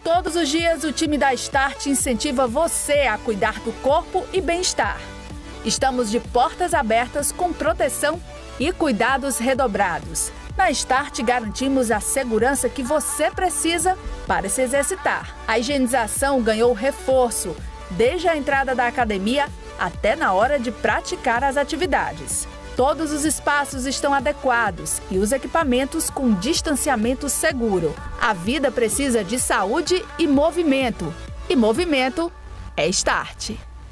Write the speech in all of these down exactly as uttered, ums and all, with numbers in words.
Todos os dias, o time da Start incentiva você a cuidar do corpo e bem-estar. Estamos de portas abertas com proteção e cuidados redobrados. Na Start, garantimos a segurança que você precisa para se exercitar. A higienização ganhou reforço, desde a entrada da academia até na hora de praticar as atividades. Todos os espaços estão adequados e os equipamentos com distanciamento seguro. A vida precisa de saúde e movimento. E movimento é Start.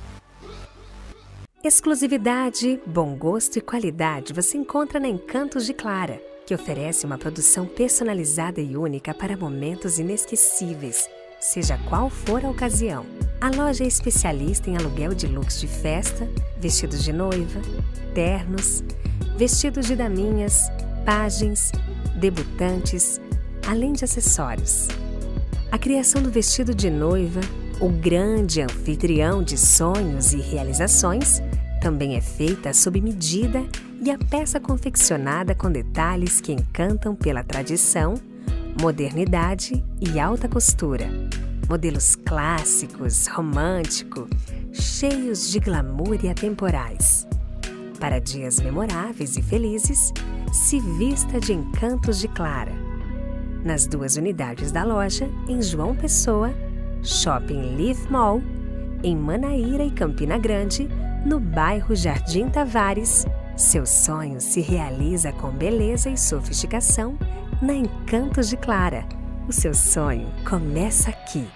Exclusividade, bom gosto e qualidade você encontra na Encantos de Clara, que oferece uma produção personalizada e única para momentos inesquecíveis, seja qual for a ocasião. A loja é especialista em aluguel de looks de festa, vestidos de noiva, ternos, vestidos de daminhas, pajens, debutantes, além de acessórios. A criação do vestido de noiva, o grande anfitrião de sonhos e realizações, também é feita sob medida e a peça confeccionada com detalhes que encantam pela tradição, modernidade e alta costura. Modelos clássicos, românticos, cheios de glamour e atemporais. Para dias memoráveis e felizes, se vista de Encantos de Clara. Nas duas unidades da loja, em João Pessoa, Shopping Live Mall, em Manaíra e Campina Grande, no bairro Jardim Tavares, seu sonho se realiza com beleza e sofisticação na Encantos de Clara. O seu sonho começa aqui.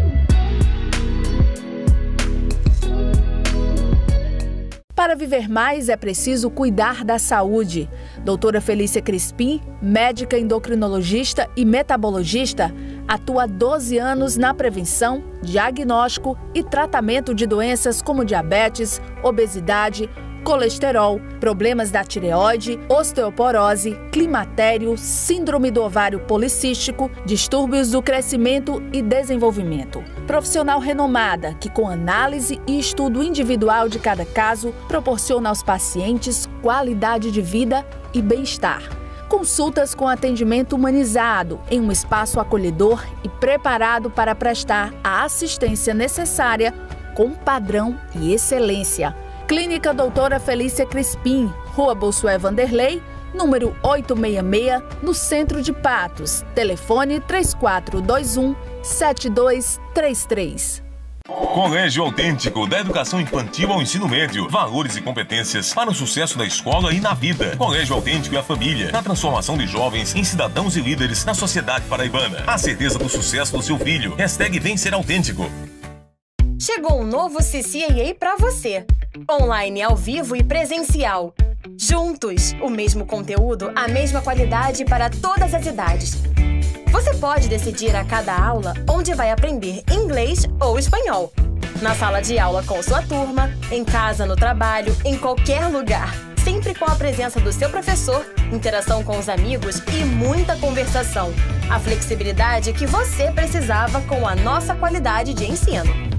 Para viver mais, é preciso cuidar da saúde. Doutora Felícia Crispim, médica endocrinologista e metabologista, atua há doze anos na prevenção, diagnóstico e tratamento de doenças como diabetes, obesidade, colesterol, problemas da tireoide, osteoporose, climatério, síndrome do ovário policístico, distúrbios do crescimento e desenvolvimento. Profissional renomada que, com análise e estudo individual de cada caso, proporciona aos pacientes qualidade de vida e bem-estar. Consultas com atendimento humanizado em um espaço acolhedor e preparado para prestar a assistência necessária com padrão e excelência. Clínica Doutora Felícia Crispim, Rua Bossuet Vanderlei, número oitocentos e sessenta e seis, no centro de Patos. Telefone três quatro dois um, sete dois três três. Colégio Autêntico, da educação infantil ao ensino médio. Valores e competências para o sucesso da escola e na vida. Colégio Autêntico e a família, na transformação de jovens em cidadãos e líderes na sociedade paraibana. A certeza do sucesso do seu filho. Hashtag Vem Ser Autêntico. Chegou um novo C C A A para você. Online, ao vivo e presencial. Juntos, o mesmo conteúdo, a mesma qualidade para todas as idades. Você pode decidir a cada aula onde vai aprender inglês ou espanhol. Na sala de aula com sua turma, em casa, no trabalho, em qualquer lugar. Sempre com a presença do seu professor, interação com os amigos e muita conversação. A flexibilidade que você precisava com a nossa qualidade de ensino.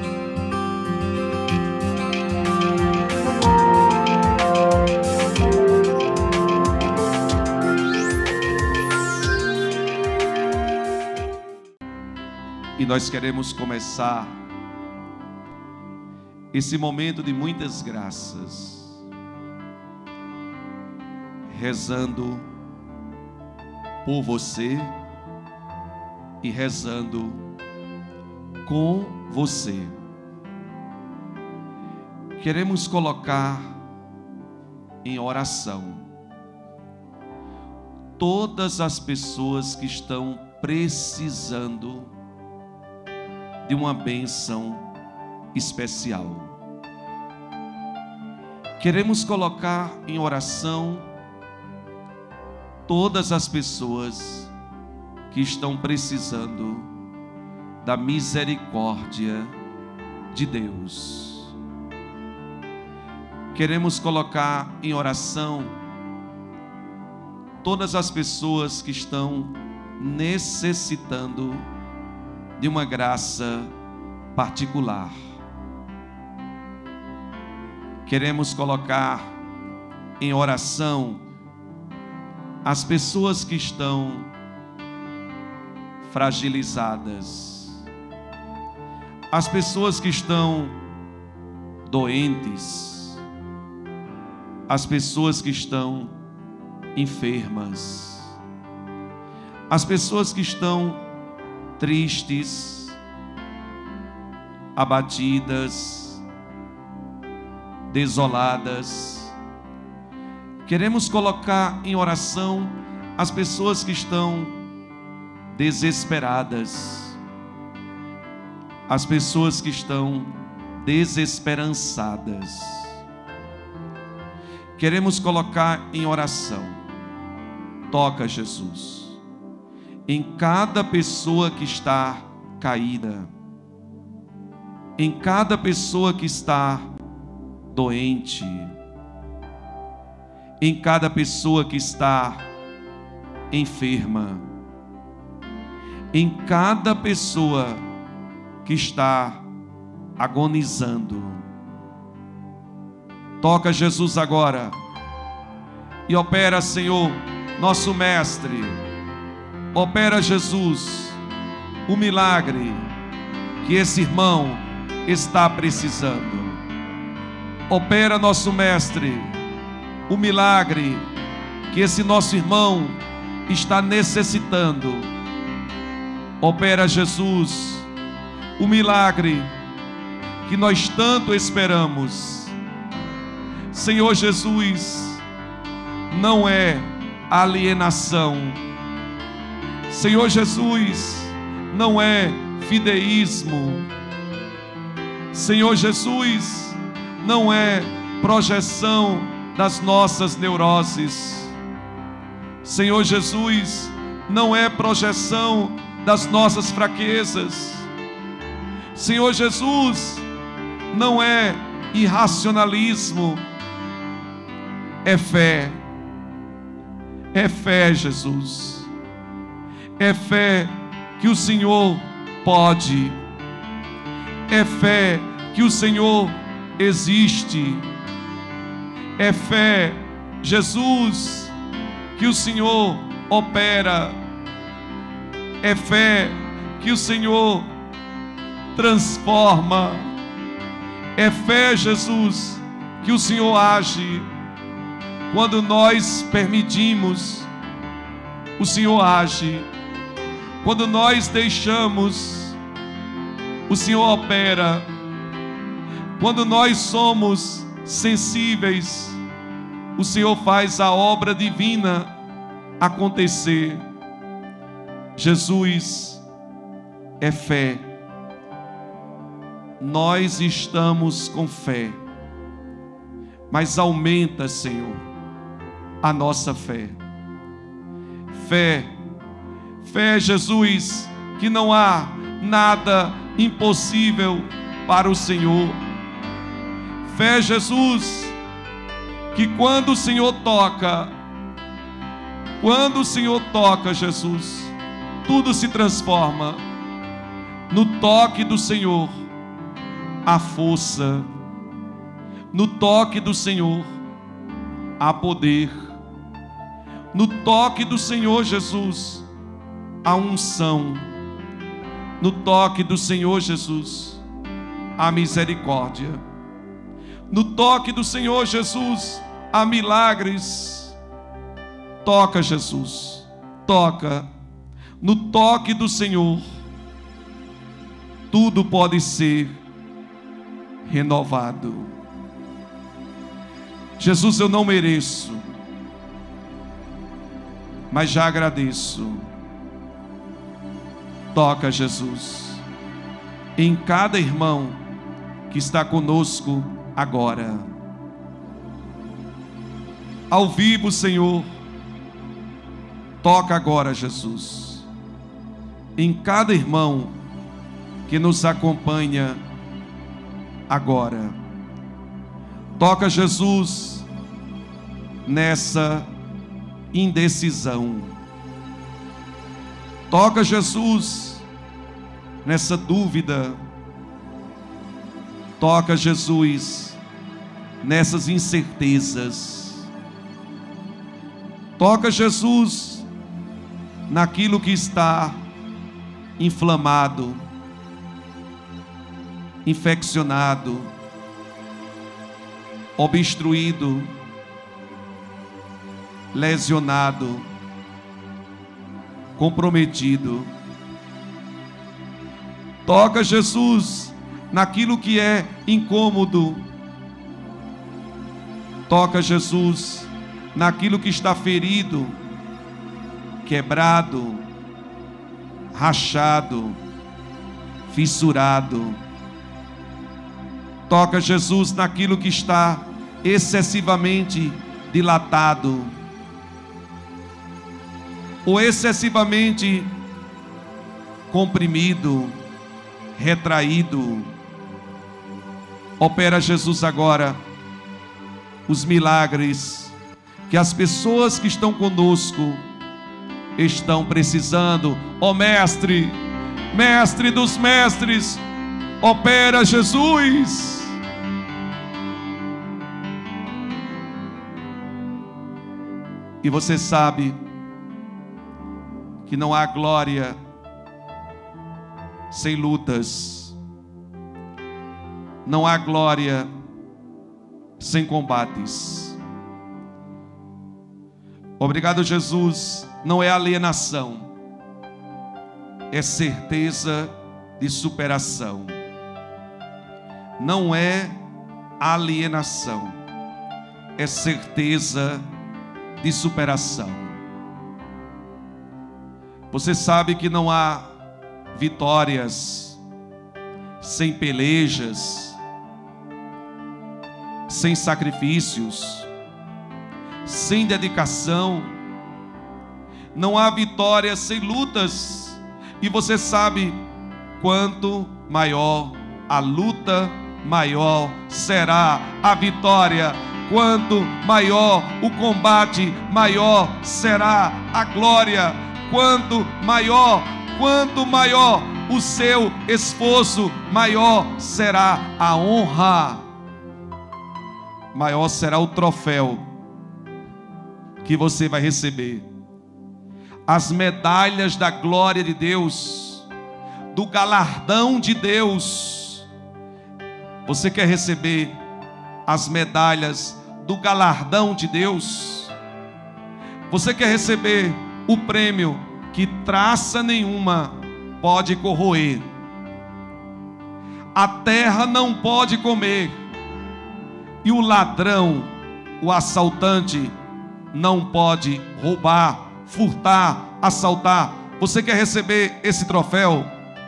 E nós queremos começar esse momento de muitas graças, rezando por você e rezando com você. Queremos colocar em oração todas as pessoas que estão precisando de uma bênção especial. Queremos colocar em oração todas as pessoas que estão precisando da misericórdia de Deus. Queremos colocar em oração todas as pessoas que estão necessitando de uma graça particular. Queremos colocar em oração as pessoas que estão fragilizadas, as pessoas que estão doentes, as pessoas que estão enfermas, as pessoas que estão tristes, abatidas, desoladas. Queremos colocar em oração as pessoas que estão desesperadas, as pessoas que estão desesperançadas. Queremos colocar em oração. Toca, Jesus, em cada pessoa que está caída, em cada pessoa que está doente, em cada pessoa que está enferma, em cada pessoa que está agonizando. Toca, Jesus, agora e opera, Senhor, nosso Mestre. Opera, Jesus, o milagre que esse irmão está precisando. Opera, nosso Mestre, o milagre que esse nosso irmão está necessitando. Opera, Jesus, o milagre que nós tanto esperamos. Senhor Jesus, não é alienação. Senhor Jesus, não é fideísmo. Senhor Jesus, não é projeção das nossas neuroses. Senhor Jesus, não é projeção das nossas fraquezas. Senhor Jesus, não é irracionalismo, é fé. É fé, Jesus. É fé que o Senhor pode. É fé que o Senhor existe. É fé, Jesus, que o Senhor opera. É fé que o Senhor transforma. É fé, Jesus, que o Senhor age. Quando nós permitimos, o Senhor age. Quando nós deixamos, o Senhor opera. Quando nós somos sensíveis, o Senhor faz a obra divina acontecer. Jesus é fé. Nós estamos com fé, mas aumenta, Senhor, a nossa fé. Fé, fé, Jesus, que não há nada impossível para o Senhor. Fé, Jesus, que quando o Senhor toca, quando o Senhor toca, Jesus, tudo se transforma. No toque do Senhor há força. No toque do Senhor há poder. No toque do Senhor, Jesus, há unção. No toque do Senhor, Jesus, há misericórdia. No toque do Senhor, Jesus, há milagres. Toca, Jesus, toca. No toque do Senhor, tudo pode ser renovado. Jesus, eu não mereço, mas já agradeço. Toca, Jesus, em cada irmão que está conosco agora. Ao vivo, Senhor, toca agora, Jesus, em cada irmão que nos acompanha agora. Toca, Jesus, nessa indecisão. Toca, Jesus, nessa dúvida. Toca, Jesus, nessas incertezas. Toca, Jesus, naquilo que está inflamado, infeccionado, obstruído, lesionado, comprometido. Toca, Jesus, naquilo que é incômodo. Toca, Jesus, naquilo que está ferido, quebrado, rachado, fissurado. Toca, Jesus, naquilo que está excessivamente dilatado ou excessivamente comprimido, retraído. Opera, Jesus, agora os milagres que as pessoas que estão conosco estão precisando. Ó Mestre, Mestre dos mestres, opera, Jesus. E você sabe que não há glória sem lutas, não há glória sem combates. Obrigado, Jesus. Não é alienação, é certeza de superação. Não é alienação, é certeza de superação. Você sabe que não há vitórias sem pelejas, sem sacrifícios, sem dedicação. Não há vitória sem lutas. E você sabe, quanto maior a luta, maior será a vitória. Quanto maior o combate, maior será a glória. Quanto maior, quanto maior o seu esforço, maior será a honra. Maior será o troféu que você vai receber. As medalhas da glória de Deus, do galardão de Deus. Você quer receber as medalhas do galardão de Deus? Você quer receber o prêmio que traça nenhuma pode corroer, a terra não pode comer, e o ladrão, o assaltante, não pode roubar, furtar, assaltar? Você quer receber esse troféu?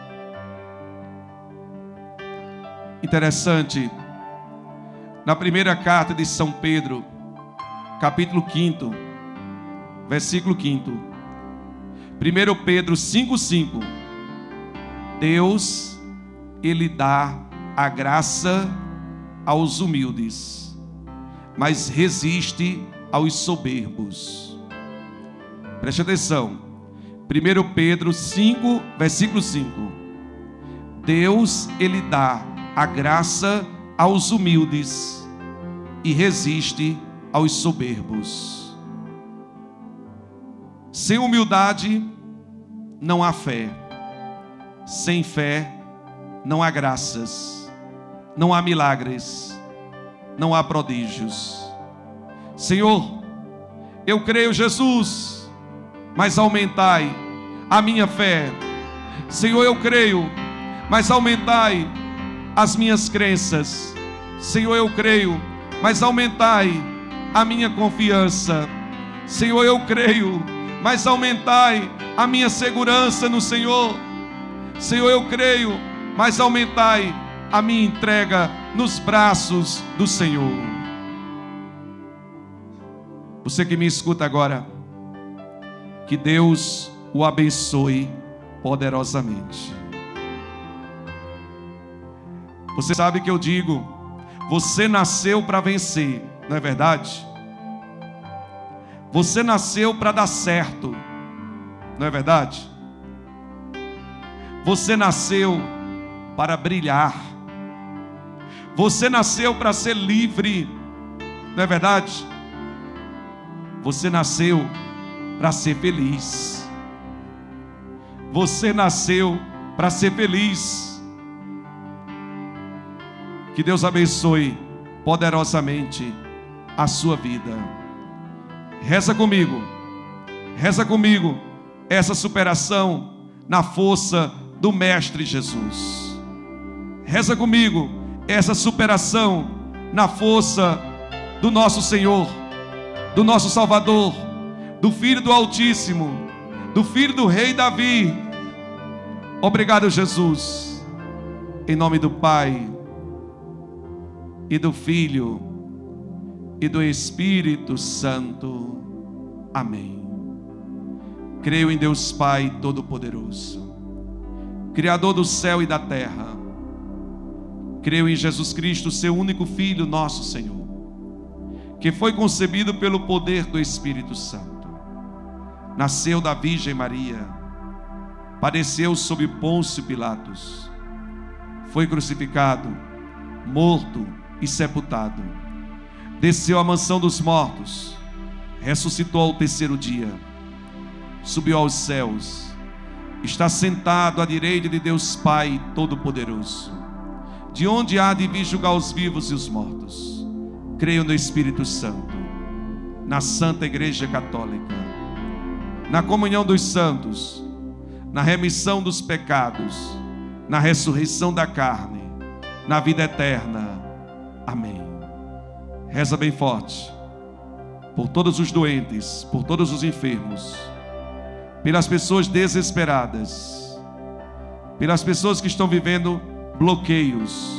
Interessante, na primeira carta de São Pedro, capítulo quinto, versículo quinto, primeiro Pedro cinco, cinco, Deus, Ele dá a graça aos humildes, mas resiste aos soberbos. Preste atenção, primeiro Pedro cinco, versículo cinco, Deus, Ele dá a graça aos humildes e resiste aos soberbos. Sem humildade não há fé, sem fé não há graças, não há milagres, não há prodígios. Senhor, eu creio, Jesus, mas aumentai a minha fé. Senhor, eu creio, mas aumentai as minhas crenças. Senhor, eu creio, mas aumentai a minha confiança. Senhor, eu creio, mas aumentai a minha segurança no Senhor. Senhor, eu creio, mas aumentai a minha entrega nos braços do Senhor. Você que me escuta agora, que Deus o abençoe poderosamente. Você sabe que eu digo, você nasceu para vencer, não é verdade? Você nasceu para dar certo, não é verdade? Você nasceu para brilhar. Você nasceu para ser livre, não é verdade? Você nasceu para ser feliz. Você nasceu para ser feliz. Que Deus abençoe poderosamente a sua vida. Reza comigo. Reza comigo essa superação na força do Mestre Jesus. Reza comigo essa superação na força do nosso Senhor, do nosso Salvador, do Filho do Altíssimo, do Filho do Rei Davi. Obrigado, Jesus. Em nome do Pai, e do Filho, e do Espírito Santo. Amém. Creio em Deus Pai Todo-Poderoso, Criador do céu e da terra. Creio em Jesus Cristo, seu único Filho, nosso Senhor, que foi concebido pelo poder do Espírito Santo. Nasceu da Virgem Maria, padeceu sob Pôncio Pilatos, foi crucificado, morto e sepultado. Desceu à mansão dos mortos, ressuscitou ao terceiro dia, subiu aos céus, está sentado à direita de Deus Pai Todo-Poderoso, de onde há de vir julgar os vivos e os mortos. Creio no Espírito Santo, na Santa Igreja Católica, na comunhão dos santos, na remissão dos pecados, na ressurreição da carne, na vida eterna. Amém. Reza bem forte por todos os doentes, por todos os enfermos, pelas pessoas desesperadas, pelas pessoas que estão vivendo bloqueios,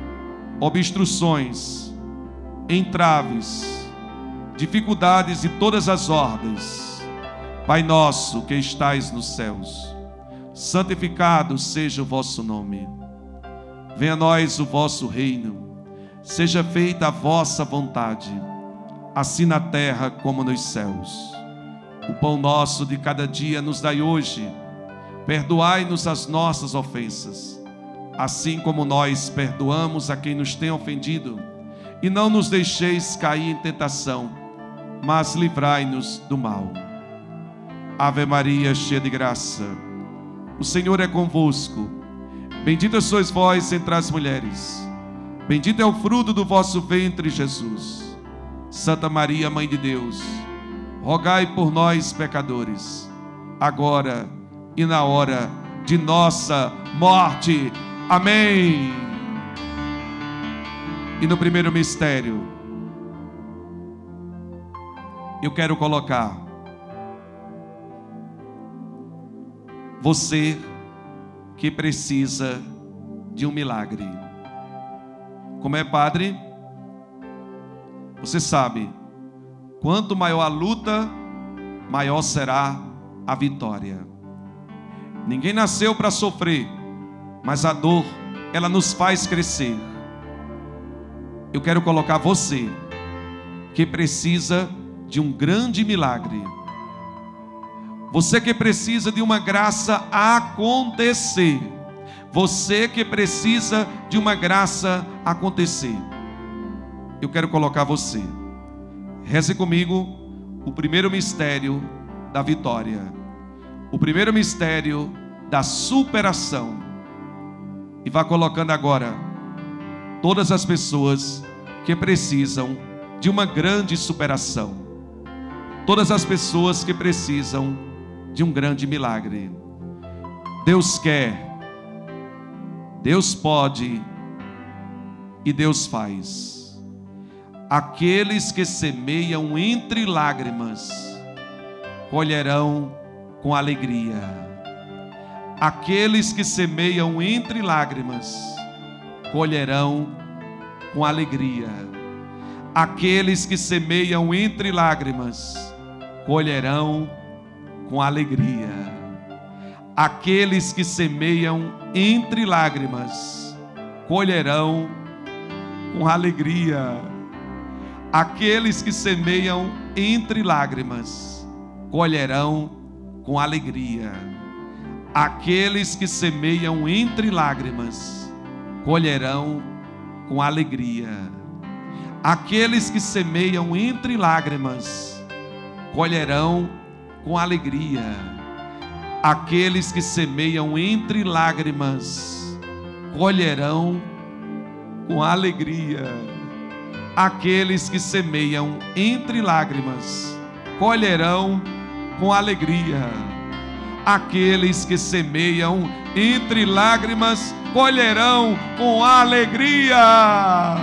obstruções, entraves, dificuldades de todas as ordens. Pai nosso que estais nos céus, santificado seja o vosso nome. Venha a nós o vosso reino. Seja feita a vossa vontade, assim na terra como nos céus. O pão nosso de cada dia nos dai hoje. Perdoai-nos as nossas ofensas, assim como nós perdoamos a quem nos tem ofendido. E não nos deixeis cair em tentação, mas livrai-nos do mal. Ave Maria, cheia de graça, o Senhor é convosco. Bendita sois vós entre as mulheres, bendito é o fruto do vosso ventre, Jesus. Santa Maria, Mãe de Deus, rogai por nós, pecadores, agora e na hora de nossa morte. Amém. E no primeiro mistério, eu quero colocar você que precisa de um milagre. Como é, padre? Você sabe, quanto maior a luta, maior será a vitória. Ninguém nasceu para sofrer, mas a dor, ela nos faz crescer. Eu quero colocar você que precisa de um grande milagre. Você que precisa de uma graça acontecer. Você que precisa de uma graça acontecer. Eu quero colocar você. Reze comigo o primeiro mistério da vitória. O primeiro mistério da superação. E vá colocando agora todas as pessoas que precisam de uma grande superação. Todas as pessoas que precisam de um grande milagre. Deus quer, Deus pode e Deus faz. Aqueles que semeiam entre lágrimas colherão com alegria. Aqueles que semeiam entre lágrimas colherão com alegria. Aqueles que semeiam entre lágrimas colherão com alegria. Aqueles que semeiam entre lágrimas colherão com alegria. Aqueles que semeiam entre lágrimas colherão com alegria. Aqueles que semeiam entre lágrimas colherão com alegria. Aqueles que semeiam entre lágrimas colherão com alegria. Aqueles que semeiam entre lágrimas colherão com alegria. Aqueles que semeiam entre lágrimas colherão com alegria. Aqueles que semeiam entre lágrimas colherão com alegria.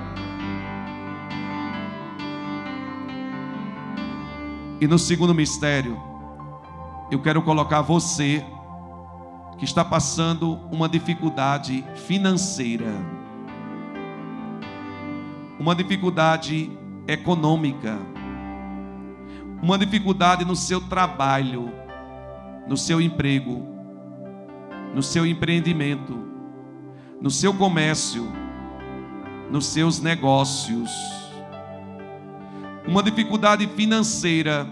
E no segundo mistério, eu quero colocar você que está passando uma dificuldade financeira, uma dificuldade econômica, uma dificuldade no seu trabalho, no seu emprego, no seu empreendimento, no seu comércio, nos seus negócios, uma dificuldade financeira,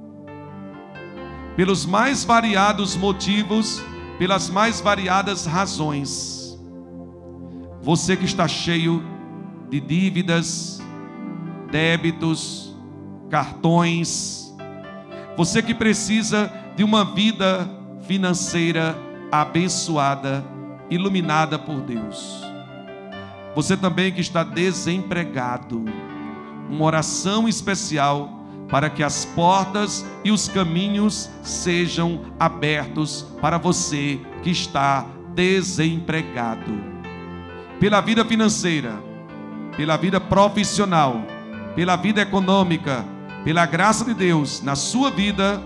pelos mais variados motivos, pelas mais variadas razões. Você que está cheio de dívidas, débitos, cartões, você que precisa de uma vida financeira abençoada, iluminada por Deus. Você também que está desempregado, uma oração especial para que as portas e os caminhos sejam abertos para você que está desempregado. Pela vida financeira, pela vida profissional, pela vida econômica, pela graça de Deus na sua vida,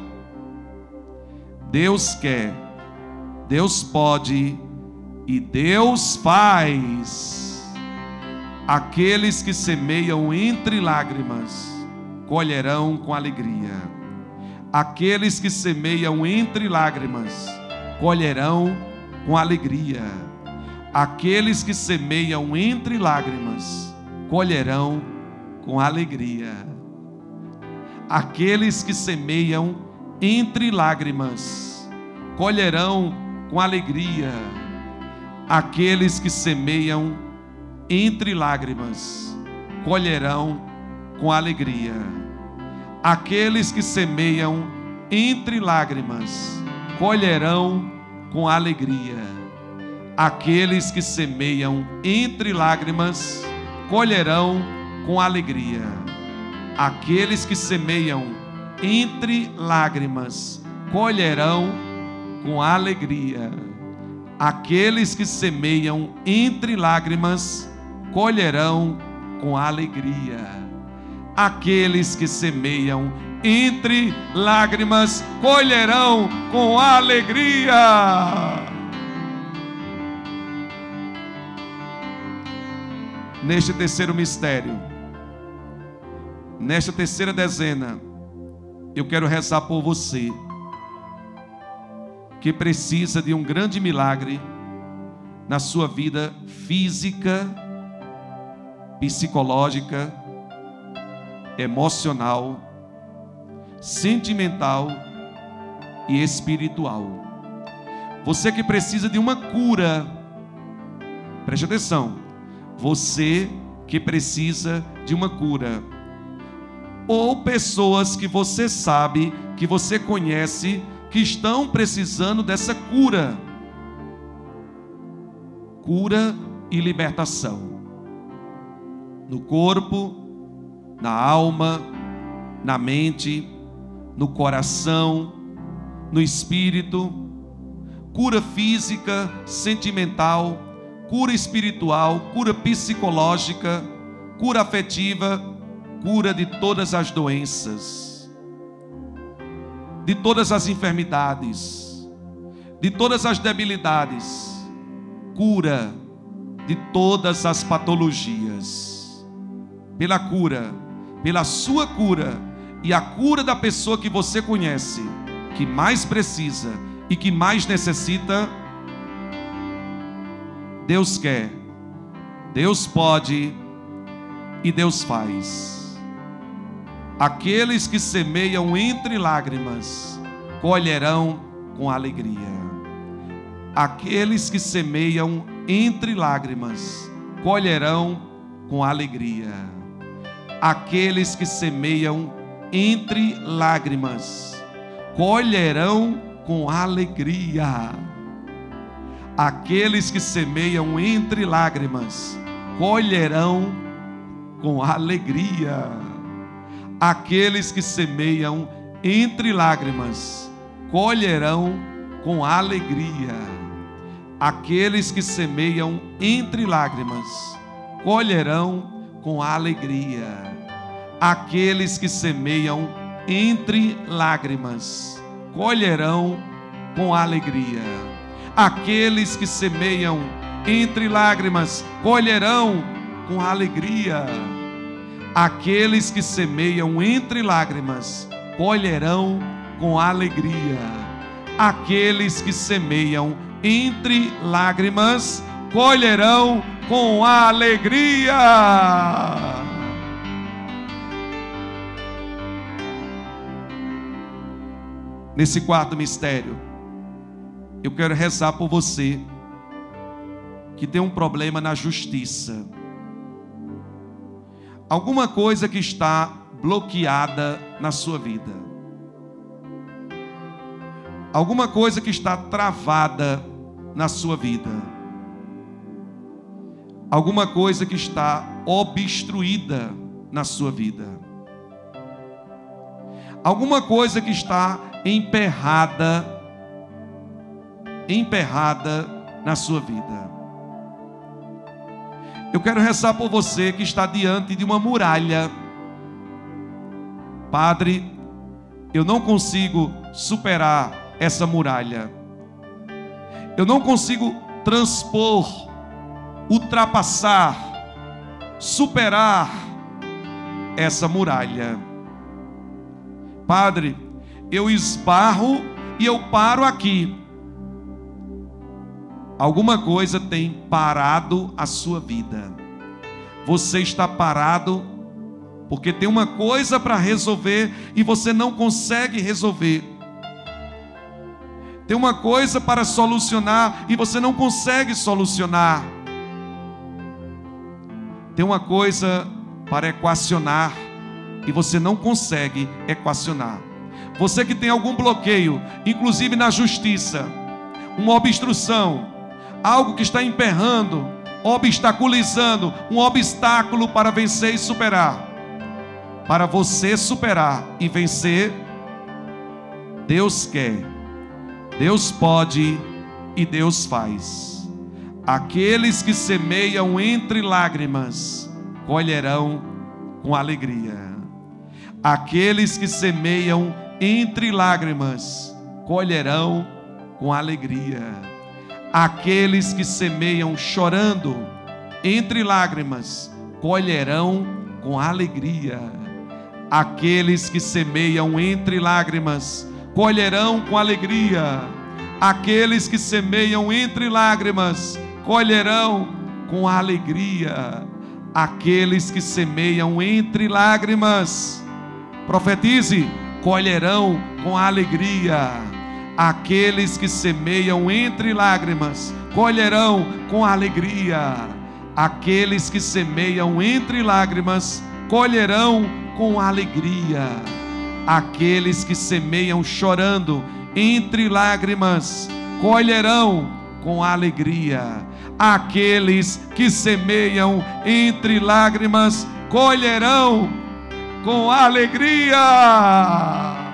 Deus quer, Deus pode e Deus faz. Aqueles que semeiam entre lágrimas colherão com alegria. Aqueles que semeiam entre lágrimas colherão com alegria. Aqueles que semeiam entre lágrimas colherão com alegria. Aqueles que semeiam entre lágrimas colherão com alegria. Aqueles que semeiam entre lágrimas colherão com alegria. Aqueles que semeiam entre lágrimas colherão com alegria. Aqueles que semeiam entre lágrimas colherão com alegria. Aqueles que semeiam entre lágrimas colherão com alegria. Aqueles que semeiam entre lágrimas colherão com alegria. Aqueles que semeiam entre lágrimas colherão com alegria. Neste terceiro mistério, nesta terceira dezena, eu quero rezar por você que precisa de um grande milagre na sua vida física, psicológica, emocional, sentimental e espiritual. Você que precisa de uma cura, preste atenção, você que precisa de uma cura, ou pessoas que você sabe, que você conhece, que estão precisando dessa cura, cura e libertação, no corpo, na alma, na mente, no coração, no espírito, cura física, sentimental, cura espiritual, cura psicológica, cura afetiva, cura de todas as doenças, de todas as enfermidades, de todas as debilidades, cura de todas as patologias, pela cura, pela sua cura e a cura da pessoa que você conhece, que mais precisa e que mais necessita. Deus quer, Deus pode e Deus faz. Aqueles que semeiam entre lágrimas colherão com alegria. Aqueles que semeiam entre lágrimas colherão com alegria. Aqueles que semeiam entre lágrimas colherão com alegria. Aqueles que semeiam entre lágrimas colherão com alegria. Aqueles que semeiam entre lágrimas colherão com alegria. Aqueles que semeiam entre lágrimas colherão com alegria. Aqueles que semeiam entre lágrimas colherão com alegria. Aqueles que semeiam entre lágrimas colherão com alegria. Aqueles que semeiam entre lágrimas colherão com alegria. Aqueles que semeiam entre lágrimas colherão com alegria. Nesse quarto mistério, eu quero rezar por você que tem um problema na justiça. Alguma coisa que está bloqueada na sua vida. Alguma coisa que está travada na sua vida. Alguma coisa que está obstruída na sua vida. Alguma coisa que está emperrada, emperrada na sua vida. Eu quero rezar por você que está diante de uma muralha. Padre, eu não consigo superar essa muralha. Eu não consigo transpor, ultrapassar, superar essa muralha. Padre, eu esbarro e eu paro aqui. Alguma coisa tem parado a sua vida. Você está parado porque tem uma coisa para resolver e você não consegue resolver. Tem uma coisa para solucionar e você não consegue solucionar. Tem uma coisa para equacionar e você não consegue equacionar. Você que tem algum bloqueio, inclusive na justiça, uma obstrução, algo que está emperrando, obstaculizando, um obstáculo para vencer e superar. Para você superar e vencer, Deus quer, Deus pode e Deus faz. Aqueles que semeiam entre lágrimas colherão com alegria. Aqueles que semeiam entre lágrimas colherão com alegria. Aqueles que semeiam chorando entre lágrimas colherão com alegria. Aqueles que semeiam entre lágrimas colherão com alegria. Aqueles que semeiam entre lágrimas colherão com alegria. Aqueles que semeiam entre lágrimas, profetize, colherão com alegria. Aqueles que semeiam entre lágrimas colherão com alegria. Aqueles que semeiam entre lágrimas colherão com alegria. Aqueles que semeiam chorando entre lágrimas colherão com alegria. Aqueles que semeiam entre lágrimas colherão com alegria.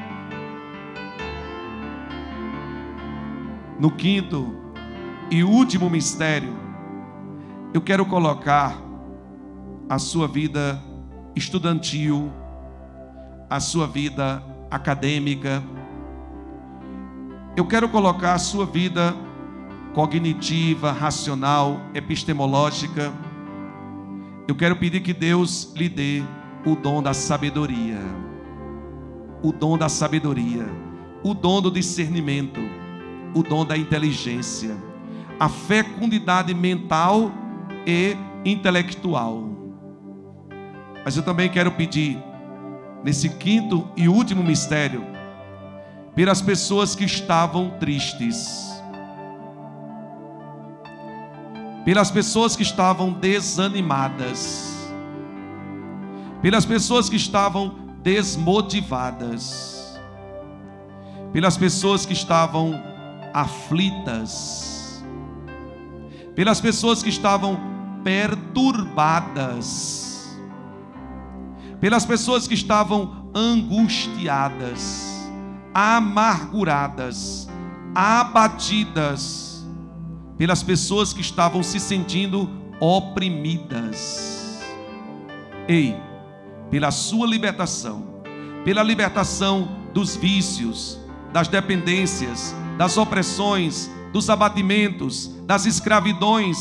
No quinto e último mistério, eu quero colocar a sua vida estudantil, a sua vida acadêmica. Eu quero colocar a sua vida cognitiva, racional, epistemológica. Eu quero pedir que Deus lhe dê o dom da sabedoria, o dom da sabedoria, o dom do discernimento, o dom da inteligência, a fecundidade mental e intelectual. Mas eu também quero pedir, nesse quinto e último mistério, pelas pessoas que estavam tristes, pelas pessoas que estavam desanimadas, pelas pessoas que estavam desmotivadas, pelas pessoas que estavam aflitas, pelas pessoas que estavam perturbadas, pelas pessoas que estavam angustiadas, amarguradas, abatidas, pelas pessoas que estavam se sentindo oprimidas. Ei, pela sua libertação, pela libertação dos vícios, das dependências, das opressões, dos abatimentos, das escravidões.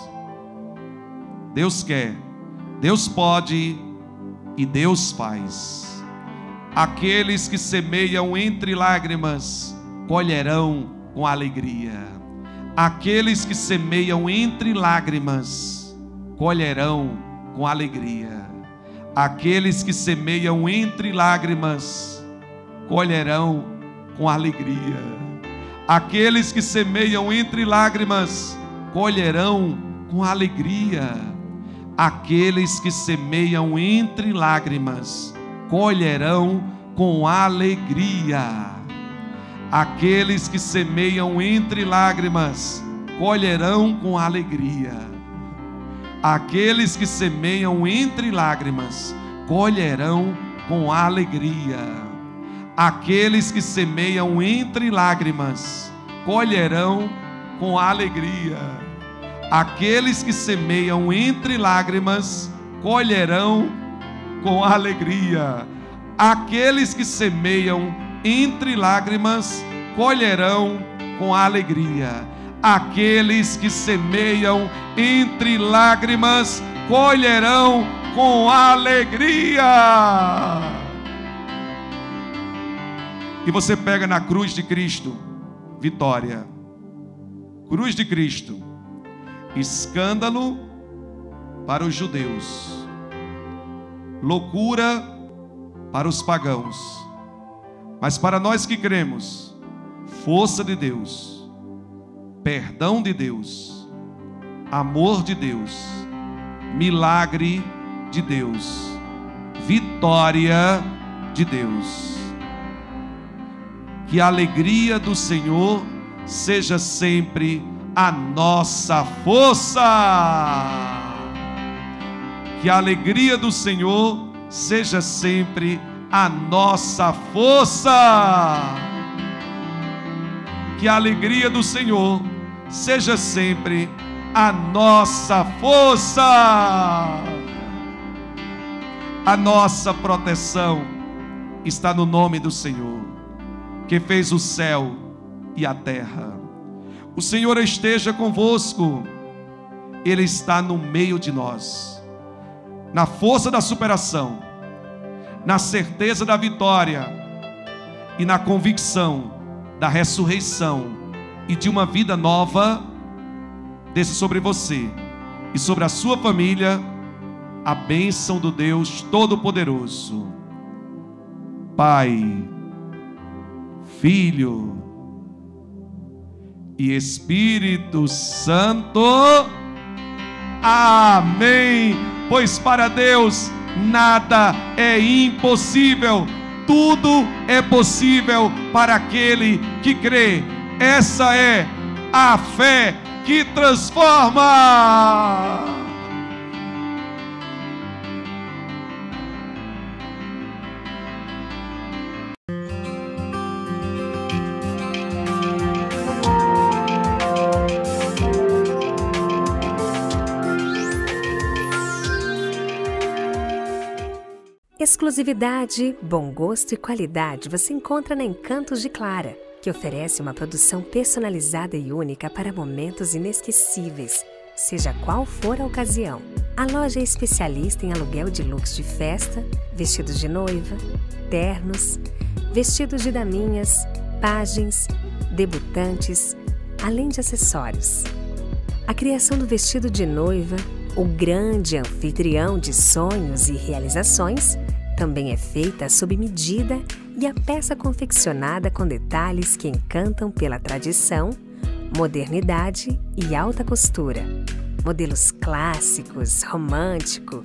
Deus quer, Deus pode e Deus faz. Aqueles que semeiam entre lágrimas colherão com alegria. Aqueles que semeiam entre lágrimas colherão com alegria. Aqueles que semeiam entre lágrimas colherão com alegria. Aqueles que semeiam entre lágrimas colherão com alegria. Aqueles que semeiam entre lágrimas colherão com alegria. Aqueles que semeiam entre lágrimas colherão com alegria. Aqueles que semeiam entre lágrimas colherão com alegria. Aqueles que semeiam entre lágrimas colherão com alegria. Aqueles que semeiam entre lágrimas colherão com alegria. Aqueles que semeiam entre lágrimas colherão com alegria. Aqueles que semeiam entre lágrimas colherão com alegria. E você pega na cruz de Cristo, vitória. Cruz de Cristo, escândalo para os judeus, loucura para os pagãos, mas para nós que cremos, força de Deus, perdão de Deus, amor de Deus, milagre de Deus, vitória de Deus. Que a alegria do Senhor seja sempre a nossa força. Que a alegria do Senhor seja sempre a nossa força. Que a alegria do Senhor seja sempre a nossa força. A nossa proteção está no nome do Senhor, que fez o céu e a terra. O Senhor esteja convosco, Ele está no meio de nós, na força da superação, na certeza da vitória e na convicção da ressurreição e de uma vida nova. Desça sobre você e sobre a sua família a bênção do Deus Todo-Poderoso, Pai, Filho e Espírito Santo. Amém. Pois para Deus nada é impossível, tudo é possível para aquele que crê. Essa é a fé que transforma. Exclusividade, bom gosto e qualidade você encontra na Encantos de Clara, que oferece uma produção personalizada e única para momentos inesquecíveis, seja qual for a ocasião. A loja é especialista em aluguel de looks de festa, vestidos de noiva, ternos, vestidos de daminhas, pajens, debutantes, além de acessórios. A criação do vestido de noiva, o grande anfitrião de sonhos e realizações, também é feita sob medida e a peça confeccionada com detalhes que encantam pela tradição, modernidade e alta costura. Modelos clássicos, românticos,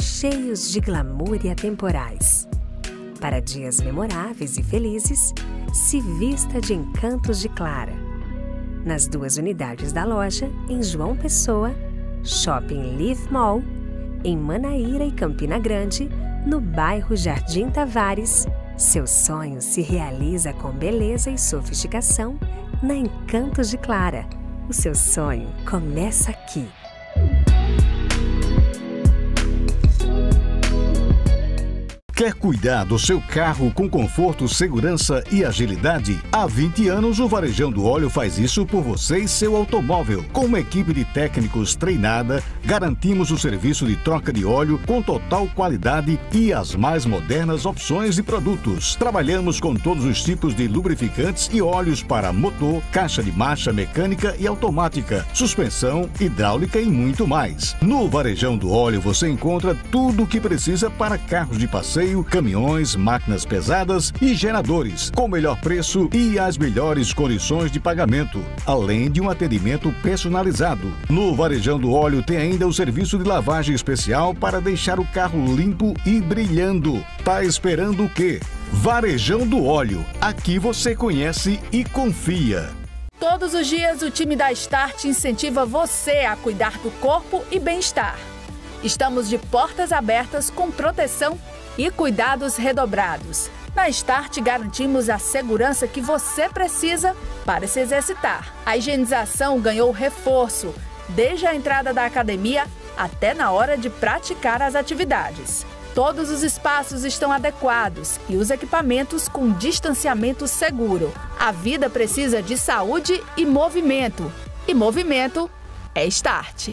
cheios de glamour e atemporais. Para dias memoráveis e felizes, se vista de encantos de Clara. Nas duas unidades da loja, em João Pessoa, Shopping Leaf Mall, em Manaíra e Campina Grande, no bairro Jardim Tavares, seu sonho se realiza com beleza e sofisticação na Encantos de Clara. O seu sonho começa aqui. Quer cuidar do seu carro com conforto, segurança e agilidade? Há vinte anos, o Varejão do Óleo faz isso por você e seu automóvel. Com uma equipe de técnicos treinada, garantimos o serviço de troca de óleo com total qualidade e as mais modernas opções de produtos. Trabalhamos com todos os tipos de lubrificantes e óleos para motor, caixa de marcha mecânica e automática, suspensão, hidráulica e muito mais. No Varejão do Óleo você encontra tudo o que precisa para carros de passeio, caminhões, máquinas pesadas e geradores, com o melhor preço e as melhores condições de pagamento, além de um atendimento personalizado. No Varejão do Óleo tem ainda o serviço de lavagem especial para deixar o carro limpo e brilhando. Tá esperando o quê? Varejão do Óleo. Aqui você conhece e confia. Todos os dias o time da Start incentiva você a cuidar do corpo e bem-estar. Estamos de portas abertas com proteção e cuidados redobrados. Na Start garantimos a segurança que você precisa para se exercitar. A higienização ganhou reforço, desde a entrada da academia até na hora de praticar as atividades. Todos os espaços estão adequados e os equipamentos com distanciamento seguro. A vida precisa de saúde e movimento. E movimento é Start.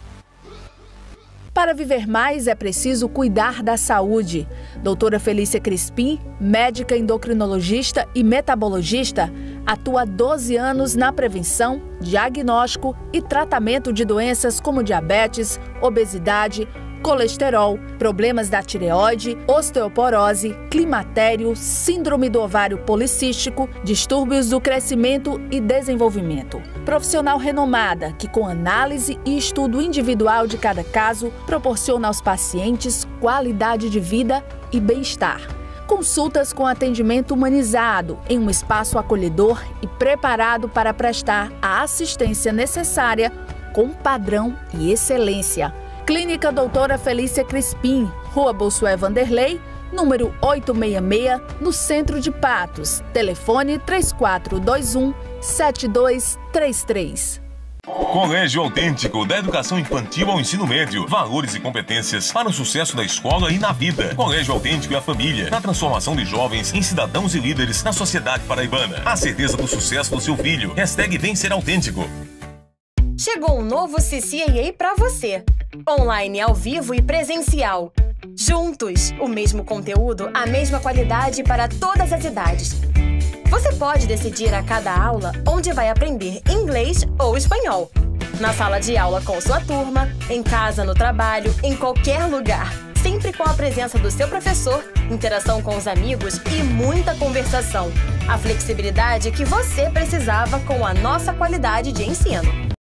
Para viver mais é preciso cuidar da saúde. Doutora Felícia Crispim, médica endocrinologista e metabologista, atua há doze anos na prevenção, diagnóstico e tratamento de doenças como diabetes, obesidade, colesterol, problemas da tireoide, osteoporose, climatério, síndrome do ovário policístico, distúrbios do crescimento e desenvolvimento. Profissional renomada que, com análise e estudo individual de cada caso, proporciona aos pacientes qualidade de vida e bem-estar. Consultas com atendimento humanizado em um espaço acolhedor e preparado para prestar a assistência necessária com padrão e excelência. Clínica Doutora Felícia Crispim, Rua Bossuet Vanderlei, número oitocentos e sessenta e seis, no centro de Patos. Telefone três quatro dois um, sete dois três três. Colégio Autêntico, da educação infantil ao ensino médio. Valores e competências para o sucesso da escola e na vida. Colégio Autêntico e a família, na transformação de jovens em cidadãos e líderes na sociedade paraibana. A certeza do sucesso do seu filho. Hashtag Vem Ser Autêntico. Chegou um novo C C A A para você. Online, ao vivo e presencial. Juntos, o mesmo conteúdo, a mesma qualidade para todas as idades. Você pode decidir a cada aula onde vai aprender inglês ou espanhol. Na sala de aula com sua turma, em casa, no trabalho, em qualquer lugar. Sempre com a presença do seu professor, interação com os amigos e muita conversação. A flexibilidade que você precisava com a nossa qualidade de ensino.